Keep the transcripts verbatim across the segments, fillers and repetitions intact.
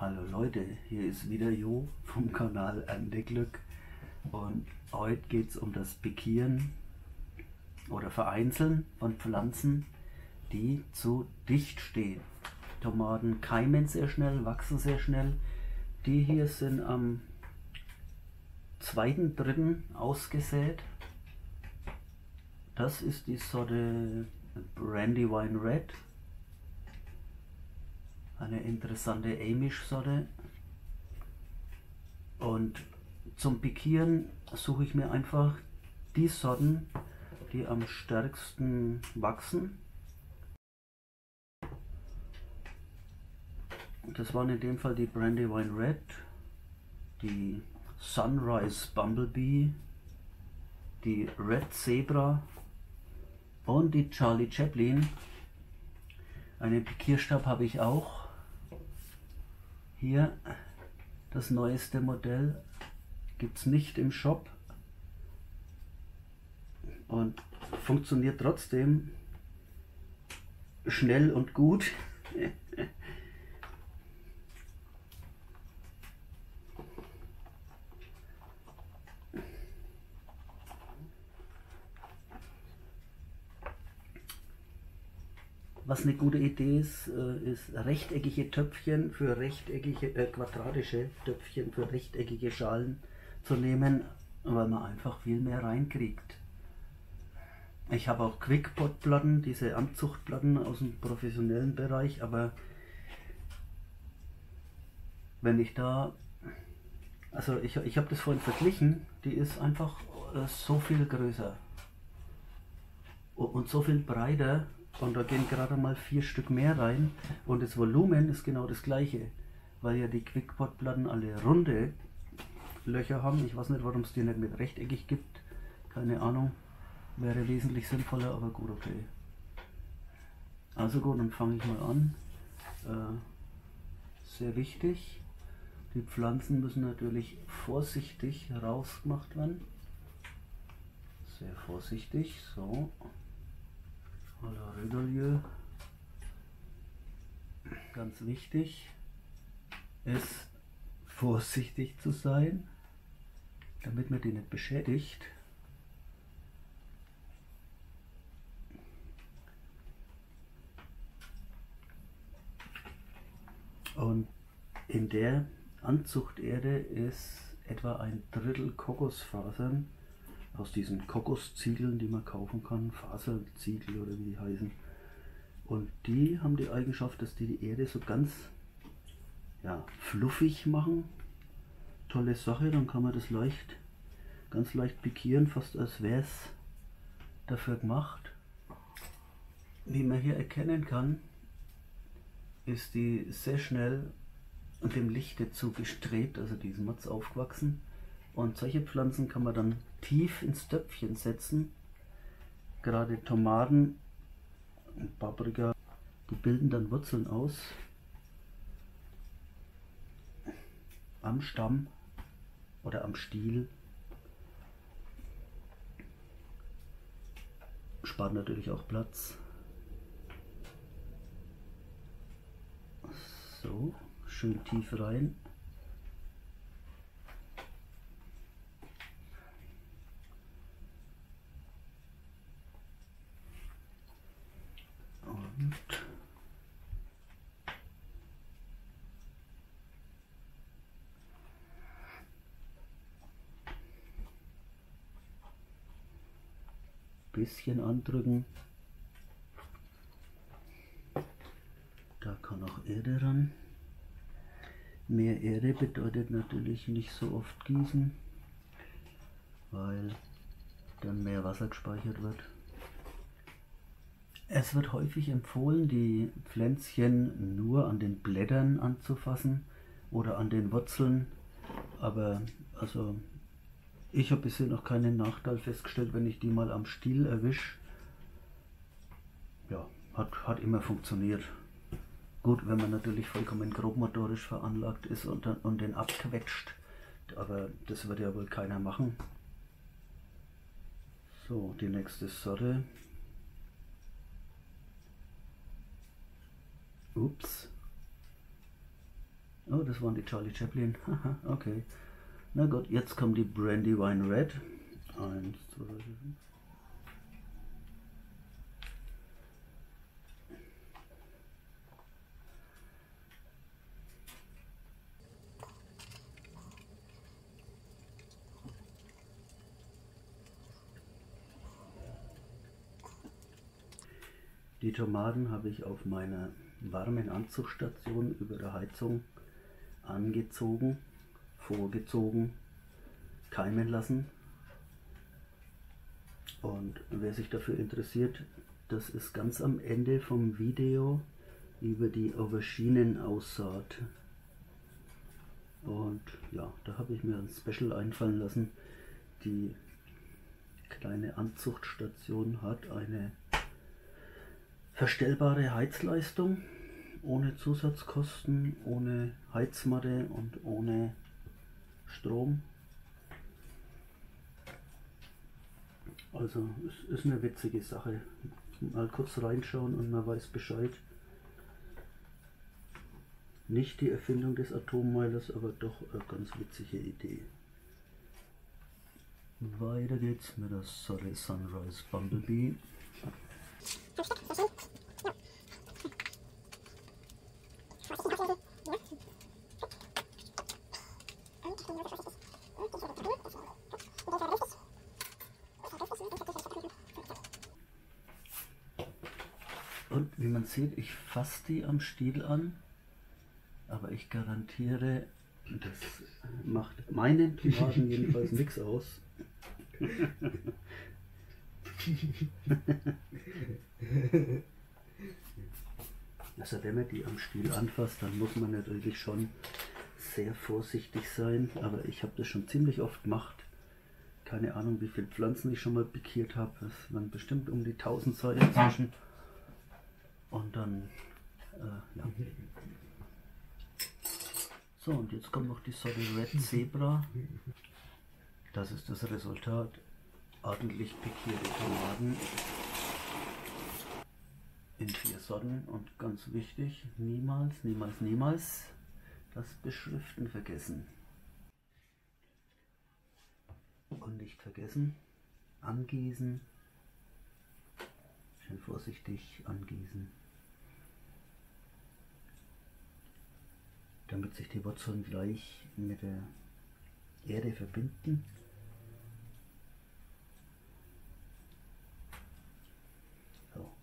Hallo Leute, hier ist wieder Jo vom Kanal Ernteglück und heute geht es um das Pikieren oder Vereinzeln von Pflanzen, die zu dicht stehen. Tomaten keimen sehr schnell, wachsen sehr schnell. Die hier sind am zweiten dritten ausgesät. Das ist die Sorte Brandywine Red. Eine interessante Amish-Sorte. Und zum Pikieren suche ich mir einfach die Sorten, die am stärksten wachsen. Das waren in dem Fall die Brandywine Red, die Sunrise Bumblebee, die Red Zebra und die Charlie Chaplin. Einen Pikierstab habe ich auch. Hier das neueste Modell, gibt es nicht im Shop und funktioniert trotzdem schnell und gut. Was eine gute Idee ist, ist rechteckige Töpfchen für rechteckige, äh, quadratische Töpfchen für rechteckige Schalen zu nehmen, weil man einfach viel mehr reinkriegt. Ich habe auch Quickpot-Platten, diese Anzuchtplatten aus dem professionellen Bereich, aber wenn ich da, also ich, ich habe das vorhin verglichen, die ist einfach äh, so viel größer und so viel breiter. Und da gehen gerade mal vier Stück mehr rein und das Volumen ist genau das gleiche, weil ja die Quickpot-Platten alle runde Löcher haben. Ich weiß nicht, warum es die nicht mit rechteckig gibt, keine Ahnung, wäre wesentlich sinnvoller, aber gut, okay. Also gut, dann fange ich mal an. Äh, sehr wichtig, die Pflanzen müssen natürlich vorsichtig rausgemacht werden. Sehr vorsichtig, so. Ganz wichtig ist, vorsichtig zu sein, damit man die nicht beschädigt. Und in der Anzuchterde ist etwa ein Drittel Kokosfasern aus diesen Kokosziegeln, die man kaufen kann, Faserziegel oder wie die heißen. Und die haben die Eigenschaft, dass die die Erde so ganz ja, fluffig machen. Tolle Sache, dann kann man das leicht, ganz leicht pikieren, fast als wäre es dafür gemacht. Wie man hier erkennen kann, ist die sehr schnell dem Lichte zugestrebt, also die ist matz aufgewachsen. Und solche Pflanzen kann man dann tief ins Töpfchen setzen. Gerade Tomaten und Paprika, die bilden dann Wurzeln aus am Stamm oder am Stiel. Spart natürlich auch Platz. So, schön tief rein. Bisschen andrücken. Da kann auch Erde ran. Mehr Erde bedeutet natürlich nicht so oft gießen, weil dann mehr Wasser gespeichert wird. Es wird häufig empfohlen, die Pflänzchen nur an den Blättern anzufassen oder an den Wurzeln, aber also ich habe bisher noch keinen Nachteil festgestellt, wenn ich die mal am Stiel erwische. Ja, hat, hat immer funktioniert. Gut, wenn man natürlich vollkommen grobmotorisch veranlagt ist und, dann, und den abquetscht, aber das wird ja wohl keiner machen. So, die nächste Sorte. Ups. Oh, das waren die Charlie Chaplin. Haha, okay. Na gut, jetzt kommt die Brandywine Red. Eins, zwei, drei, vier, fünf. Die Tomaten habe ich auf meiner warmen Anzuchtstation über der Heizung angezogen, vorgezogen, keimen lassen. Und wer sich dafür interessiert, das ist ganz am Ende vom Video über die Auberginenaussaat. Und ja, da habe ich mir ein Special einfallen lassen. Die kleine Anzuchtstation hat eine verstellbare Heizleistung, ohne Zusatzkosten, ohne Heizmatte und ohne Strom. Also es ist eine witzige Sache. Mal kurz reinschauen und man weiß Bescheid. Nicht die Erfindung des Atommeilers, aber doch eine ganz witzige Idee. Weiter geht's mit der Sorry Sunrise Bumblebee. Und wie man sieht, ich fasse die am Stiel an, aber ich garantiere, das macht meinen Tomaten jedenfalls nichts aus. Also wenn man die am Stiel anfasst, dann muss man natürlich schon sehr vorsichtig sein, aber ich habe das schon ziemlich oft gemacht. Keine Ahnung, wie viele Pflanzen ich schon mal pikiert habe. Es waren bestimmt um die tausend Seiten inzwischen. Und dann, äh, ja. So, und jetzt kommt noch die Sorte Red Zebra. Das ist das Resultat. Ordentlich pikierte Tomaten in vier Sorten. Und ganz wichtig, niemals, niemals, niemals das Beschriften vergessen. Und nicht vergessen, angießen. Schön vorsichtig angießen. Damit sich die Wurzeln gleich mit der Erde verbinden. So.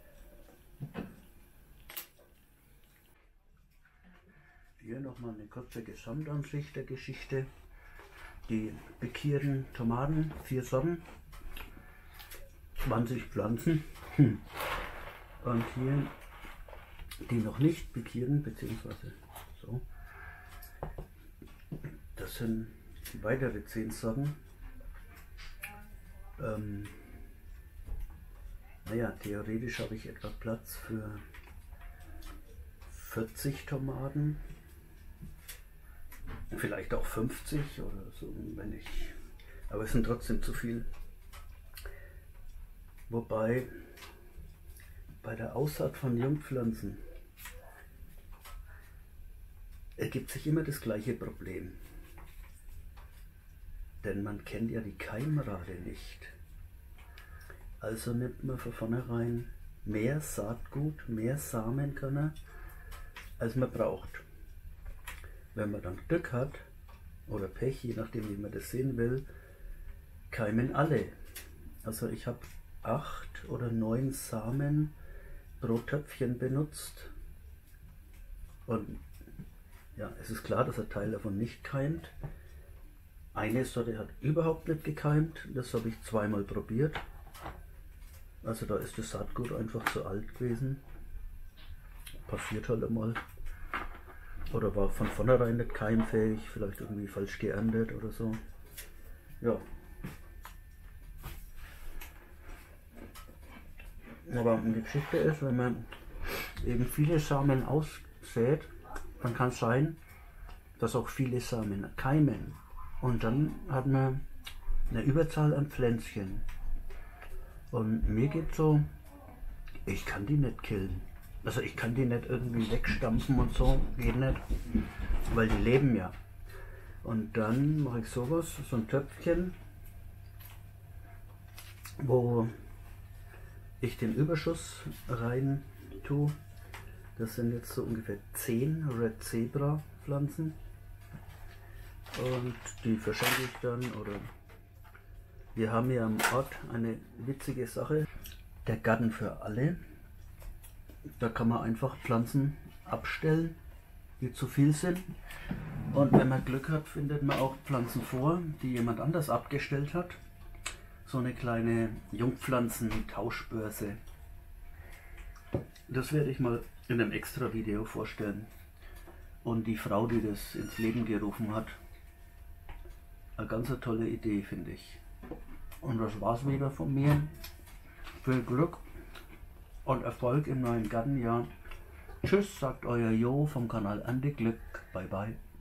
Hier nochmal eine kurze Gesamtansicht der Geschichte. Die pikierten Tomaten, vier Sorten, zwanzig Pflanzen. Und hier die noch nicht pikierten, beziehungsweise so. Das sind weitere zehn Sorten. Ähm, naja, theoretisch habe ich etwa Platz für vierzig Tomaten. Vielleicht auch fünfzig oder so, wenn ich. Aber es sind trotzdem zu viel. Wobei bei der Aussaat von Jungpflanzen ergibt sich immer das gleiche Problem. Denn man kennt ja die Keimrate nicht. Also nimmt man von vornherein mehr Saatgut, mehr Samenkörner, als man braucht. Wenn man dann Glück hat, oder Pech, je nachdem wie man das sehen will, keimen alle. Also ich habe acht oder neun Samen pro Töpfchen benutzt. Und ja, es ist klar, dass ein Teil davon nicht keimt. Eine Sorte hat überhaupt nicht gekeimt, das habe ich zweimal probiert. Also da ist das Saatgut einfach zu alt gewesen. Passiert halt einmal. Oder war von vornherein nicht keimfähig, vielleicht irgendwie falsch geerntet oder so. Ja. Aber die Geschichte ist, wenn man eben viele Samen aussät, dann kann es sein, dass auch viele Samen keimen. Und dann hat man eine Überzahl an Pflänzchen. Und mir geht so, ich kann die nicht killen. Also ich kann die nicht irgendwie wegstampfen und so, geht nicht. weil die leben ja. Und dann mache ich sowas, so ein Töpfchen, wo ich den Überschuss rein tue. Das sind jetzt so ungefähr zehn Red Zebra Pflanzen und die verschenke ich dann. Oder wir haben hier am Ort eine witzige Sache, der Garten für alle. Da kann man einfach Pflanzen abstellen, die zu viel sind. Und wenn man Glück hat, findet man auch Pflanzen vor, die jemand anders abgestellt hat. So eine kleine Jungpflanzen-Tauschbörse. Das werde ich mal in einem extra Video vorstellen. Und die Frau, die das ins Leben gerufen hat, eine ganz tolle Idee, finde ich. Und das war's wieder von mir. Viel Glück und Erfolg im neuen Gartenjahr. Tschüss, sagt euer Jo vom Kanal Andi Glück. Bye bye.